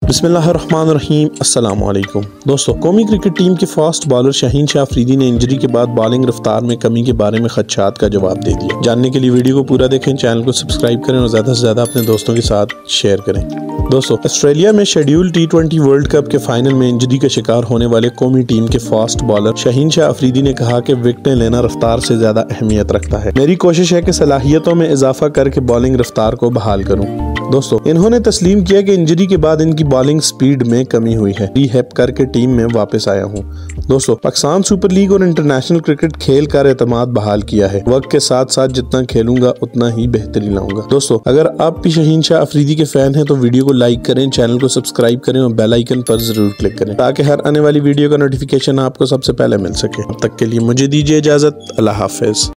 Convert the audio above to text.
बिस्मिल्लाहिर्रहमानिर्रहीम अस्सलाम वालेकुम दोस्तों, कौमी क्रिकेट टीम के फास्ट बॉलर शाहीन शाह अफरीदी ने इंजरी के बाद बॉलिंग रफ्तार में कमी के बारे में खदशात का जवाब दे दिया। जानने के लिए वीडियो को पूरा देखें, चैनल को सब्सक्राइब करें और ज़्यादा से ज़्यादा अपने दोस्तों के साथ शेयर करें। दोस्तों, ऑस्ट्रेलिया में शेड्यूल T20 वर्ल्ड कप के फाइनल में इंजरी का शिकार होने वाले कौमी टीम के फास्ट बॉलर शाहीन शाह अफरीदी ने कहा कि विकेटें लेना रफ्तार से ज्यादा अहमियत रखता है। मेरी कोशिश है कि सलाहियतों में इजाफा करके बॉलिंग रफ्तार को बहाल करूं। दोस्तों, इन्होंने तस्लीम किया कि इंजरी के बाद इनकी बॉलिंग स्पीड में कमी हुई है। रिहैब करके टीम में वापस आया हूं। दोस्तों, पाकिस्तान सुपर लीग और इंटरनेशनल क्रिकेट खेल कर एतमाद बहाल किया है। वक्त के साथ साथ जितना खेलूंगा उतना ही बेहतरी लाऊंगा। दोस्तों, अगर आप भी शाहीन शाह अफरीदी के फैन हैं तो वीडियो को लाइक करें, चैनल को सब्सक्राइब करें और बेल आइकन पर जरूर क्लिक करें ताकि हर आने वाली वीडियो का नोटिफिकेशन आपको सबसे पहले मिल सके। अब तक के लिए मुझे दीजिए इजाजत। अल्लाह हाफिज।